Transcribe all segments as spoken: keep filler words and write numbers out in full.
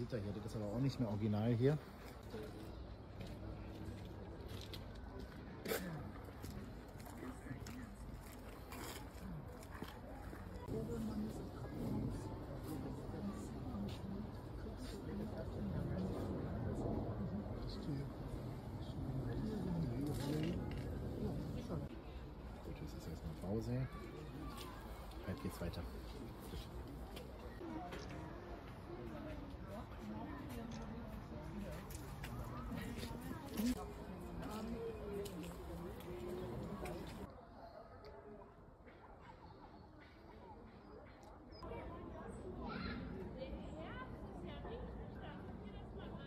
Gitter hier, das ist aber auch nicht mehr original hier. Gut, das ist erstmal Pause. Bald geht's weiter.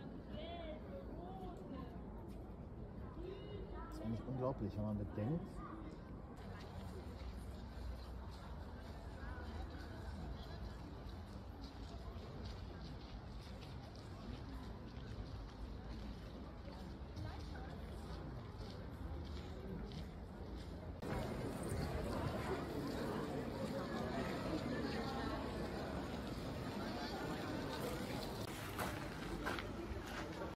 Das ist eigentlich unglaublich, wenn man bedenkt,